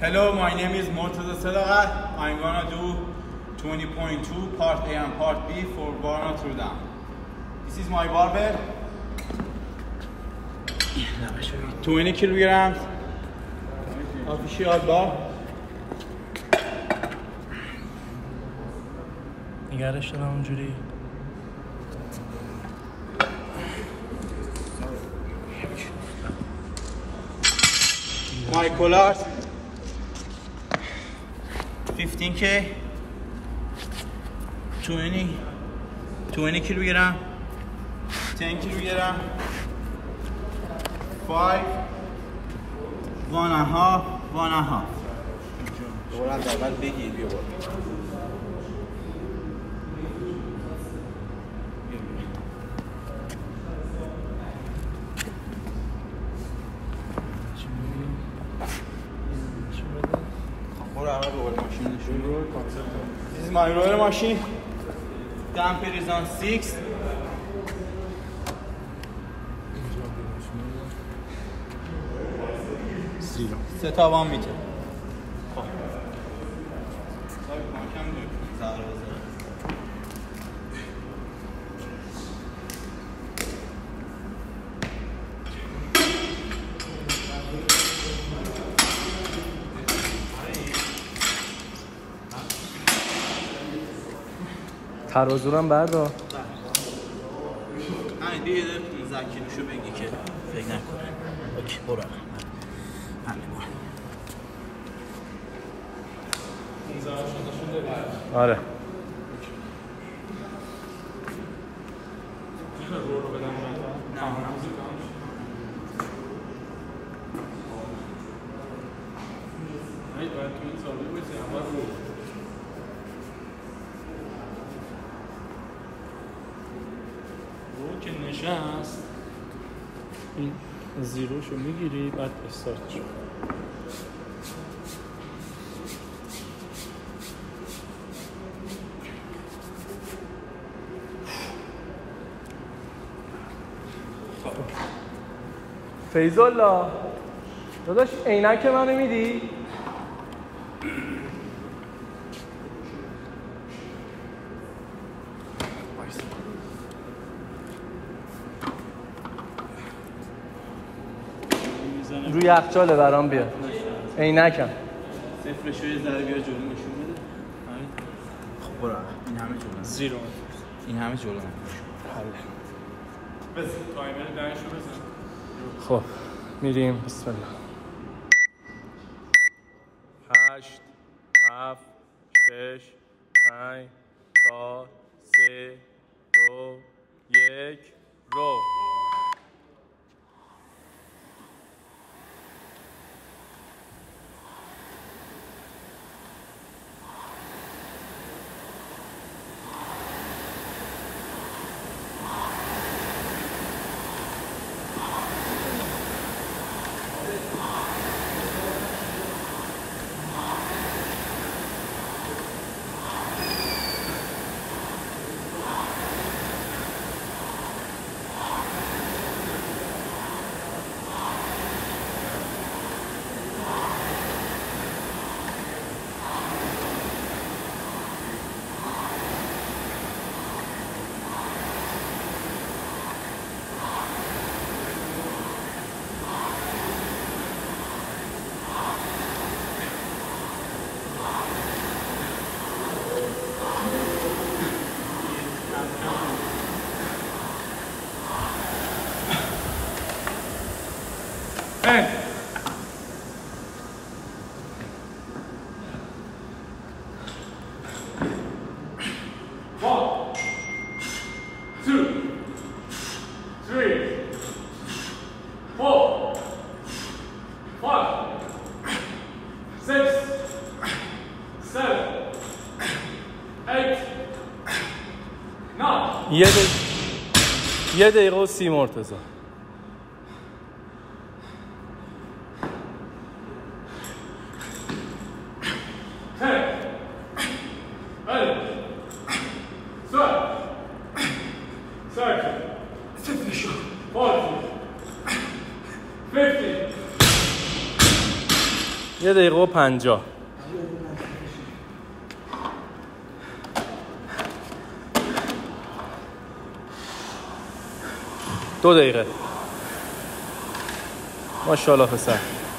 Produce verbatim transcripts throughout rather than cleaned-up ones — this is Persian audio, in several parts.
Hello, my name is Mortaza Sadaqat. I'm gonna do twenty point two part A and part B for bar Notre Dame. This is my barbell. twenty kilograms. Official bar. نگرش دارم اونجوری. My collars. fifteen K. twenty. twenty kilogram. ten kilogram. five. one and a half. one and a half. دوباره از اول بگیر بیا بالا. This is my roller machine. Damper is on six. زیرو. سه تا وام میته. ترازورم بردار. همین دیگه پانزده کیلوشو بگی که فکر نکنه. اوکی برو. همین برو. آره. که نشست این زیروشو میگیری بعد استارتشو فیض‌الله داداش عینک منو میدی؟ روی یخچاله برام بیا. عینکم. صفرشو یه ذره بیا جلو نشون بده. خب برو. این همه جلو. زیرو. این همه جلو. حله. بس تایمر دهشو بزن. خب میریم. بسم الله. هشت هفت شش پنج چهار سه دو یک رو. یه دقیقه یه دقیقه و سی مرتضی. یه دقیقه و پنجاه. دو دقیقه. ماشاءالله پسر.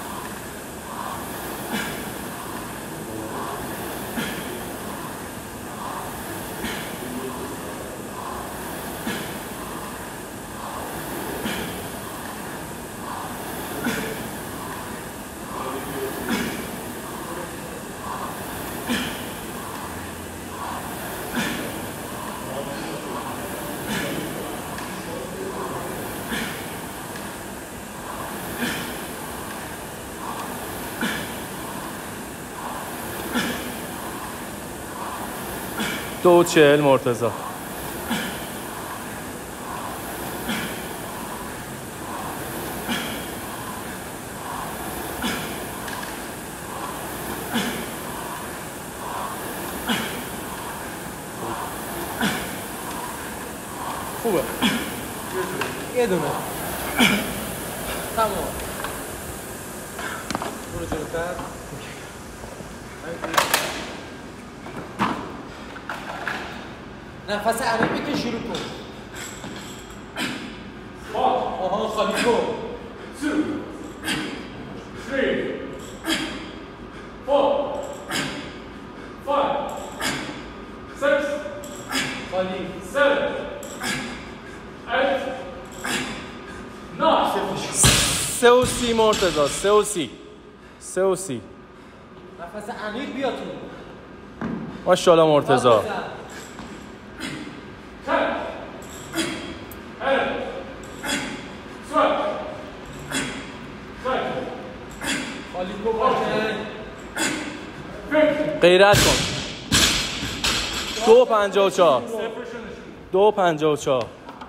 دو چهل مرتضی. خوبه. یه دونه. تمام. برو جلوتر. نفس عمیق بکش، شروع کن. آها خالی کن. two three four five six خالی. seven eight nine سه و سی مرتضی. سه و سی. سه و سی. نفس عمیق بیا تو. ماشاءالله مرتضی. غیرت کن. دو پنجاه و چهار. دو پنجاه و چهار.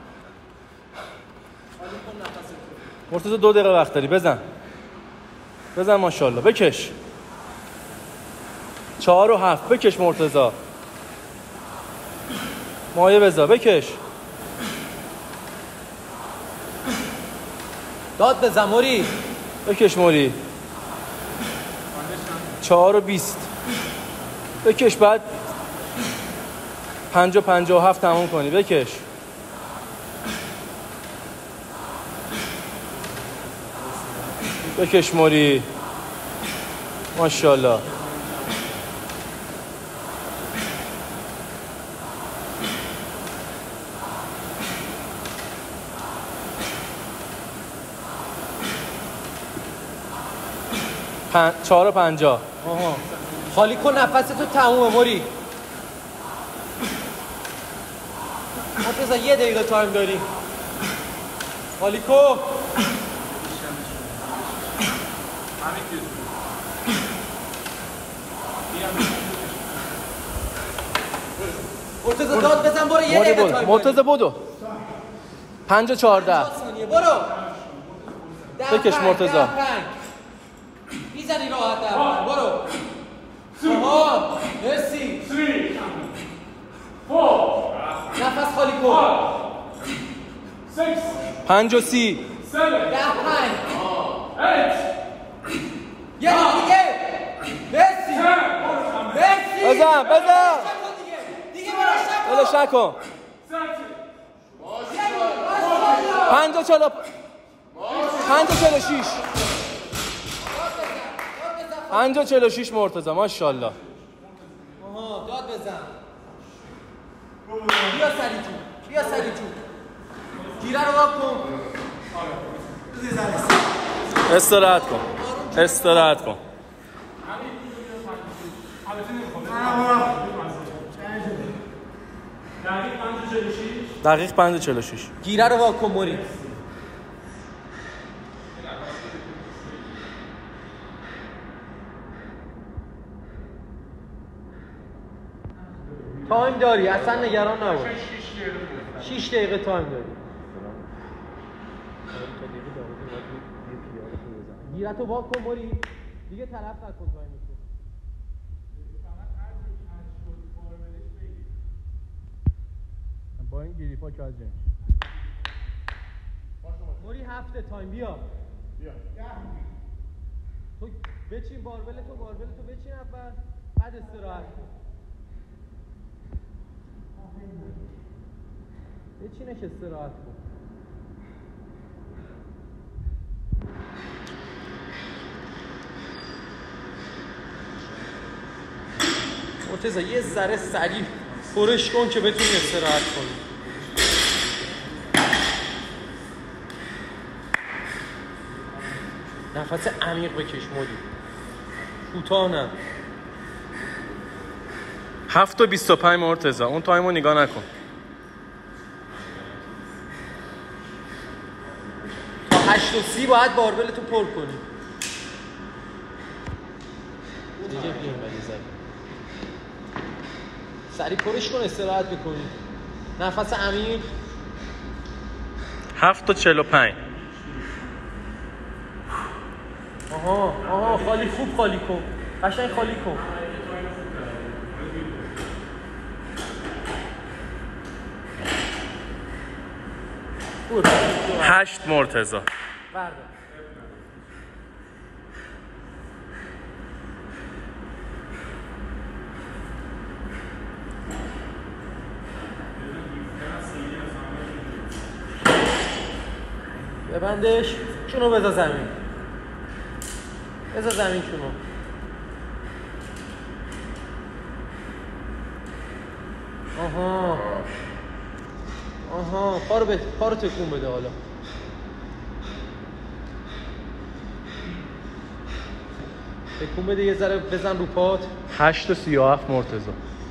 مرتضی دو دقیقه وقت داری. بزن بزن ماشاءالله. بکش. چهار و هفت. بکش مرتضی. مایه بذار. بکش. داد بزن موری. بکش موری. چهار و بیست. بکش. بعد پنج و پنجاه و هفت تموم کنی. بکش. بکش موری. ماشاءالله. پن... چهار و پنجاه. آها خالی کن، نفس تو تمومه موری. مرتضی یه دقیقه تایم داری. خالی کن. مرتضی داد بزن برو. یه دقیقه تایم داری. مرتضی بدو. پنج و چهارده. برو. بکش مرتضی. میزنی راحت در برو. آها مرسی. three four نفس خالی کن. six پنج و سی. seven ده پنج. eight یه دیگه. مرسی. مرسی. بزن بزن. دیگه براش بلش نکن. پنج و چلو. پنج و چلو شیش. پنج و چلو شیش مرتضی. ماشاءالله. آها داد بزن. بیا سری جون. بیا سری جون. گیره رو واک کن. استراحت کن. استراحت کن. دقیق پنج و چلو شیش. گیره رو واک کن موری. تایم داری، اصلا نگران نباش. شش دقیقه تایم داری. گیرتو واک کن موری. دیگه تلف نکن تایمتو. با این گریپا که از جنش موری هفته تایم بیا. بیا. تو بچین باربل تو باربل تو بچین اول بعد استراحت کن. بچینش استراحت کن. مرتضی یه ذره سریع پرش کن که بتونی استراحت کنی. نفس عمیق بکش مودی. کوتاه نه. هفت و بیست و پنج مرتضی. اون تایمو نگاه نکن. تا هشت و سی باید باربل تو پر کنی. دیگه بییم ولی زد. سریع پرش کن استراحت بکنی. نفس عمیق. هفت و چل و پنج. آها آها خالی خوب خالی کن. قشنگ خالی کن. هشت مرتضی. بردار. ببندش. چونو بذار زمین. بذار زمین چونو. آها آها پارو بده پارو تکون بده حالا. تکون بده یه ذره بزن رو پات. هشت و سی و هفت مرتضی.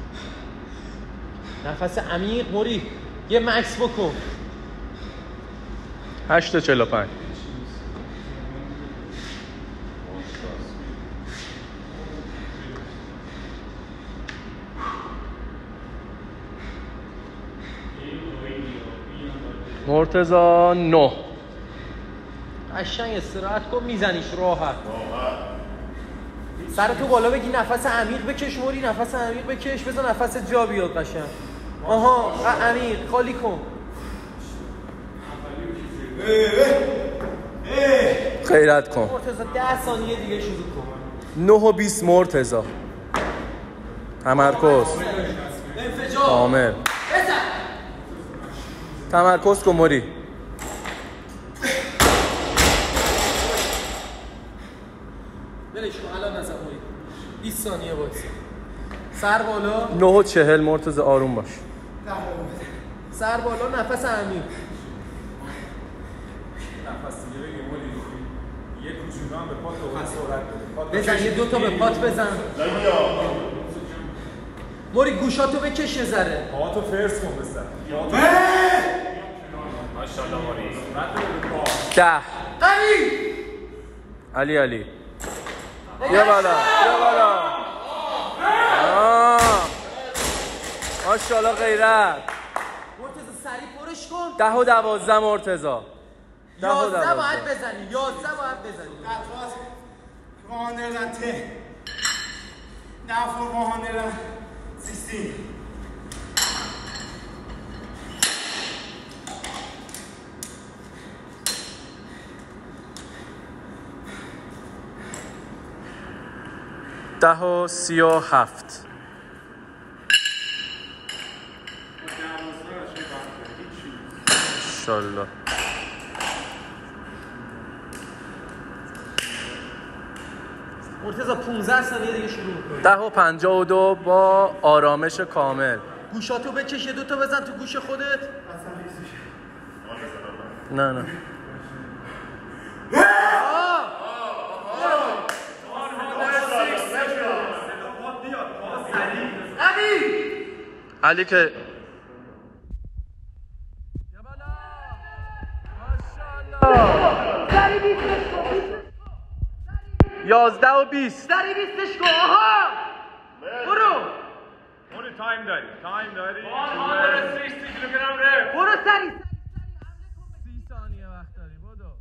نفس عمیق موری. یه مکس بکن. هشت و چل و پنج. مرتضی نه. قشنگ استراحت کن میزنیش راحت. سر تو بالا بگی نفس عمیق بکش موری. نفس عمیق بکش. بذار نفس جا بیاد قشنگ. آها عمیق خالی کن. خیرت کن. مرتضی ده ثانیه دیگه شروع کن. نه و بیست مرتضی. تمرکز. کامل. تمرکز کن موری. بلش کن الان نزن موری. بیست ثانیه وایسا. سر بالا. نه و چهل مرتضی آروم باش. سر بالا نفس عمیق. نفس دیگه بگیم موری. یه کوچولو هم به پات و سرعت بده. بزن یه دو تا به پات بزن. موری گوشاتو بکش یه ذره. پاتو فرس کن بزن. ماشاءالله موری. ده. علی. علی علی. بیا بالا. بیا بالا. آه. ماشاءالله غیرت. مرتضی سریع پرش کن. ده و دوازده مرتضی. یازده باید بزنی. یازده باید بزنی. one hundred ten. Now for one hundred sixteen. ده و سی و هفت. انشالله. مرتضی پانزده ثانیه دیگه شروع می‌کنی. ده و پنجاه و دو با آرامش کامل. گوشاتو بکش یه دو تا بزن تو گوش خودت. نه نه. علی که یازده و بیست. سری بیستش کن. آها برو. موری تایم داری. تایم داری. one sixty کیلوگرم رپ. برو سری. سی ثانیه وقت داری. بدو.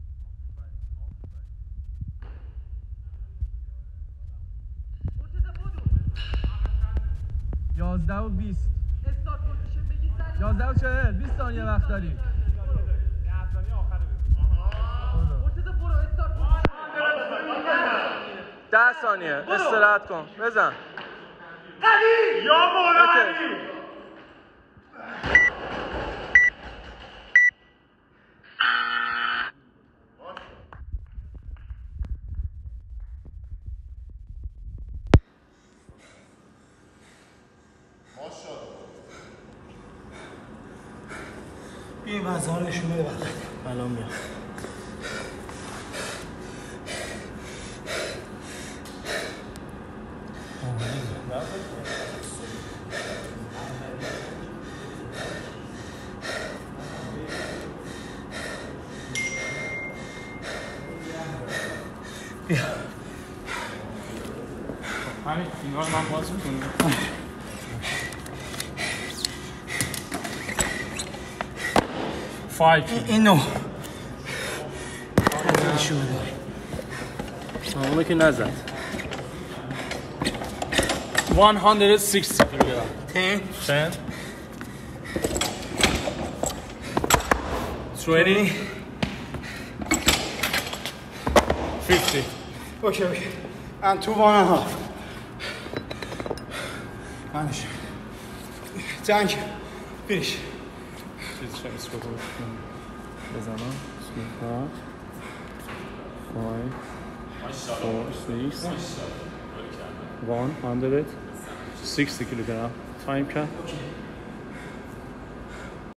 یازده و بیست. استارت پوزیشن بگی سری. یازده و چهل. بیست ثانیه وقت داری. ده ثانیه آخر بزن. مرتضی برو استارت پوزیشن. ده ثانیه استراحت کن بزن قوی یا مولا علی این وزنها نشون بده بغل الان میام بیا همین اینا رو من باز میکنم فایت اینو نشون بده اونو که نزد صد و شصت کیلوگرم ten ten twenty fifty okay okay and two one and a half manage thank you finish چیز شد اسکوتو بزنم سوپر five four six one hundred sixty kilogram time cap